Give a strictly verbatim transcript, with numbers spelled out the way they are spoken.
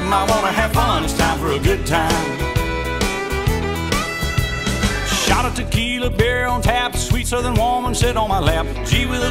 time. I wanna have fun, it's time for a good time. Shot of tequila, beer on tap, sweet southern woman sit on my lap. Gee, with a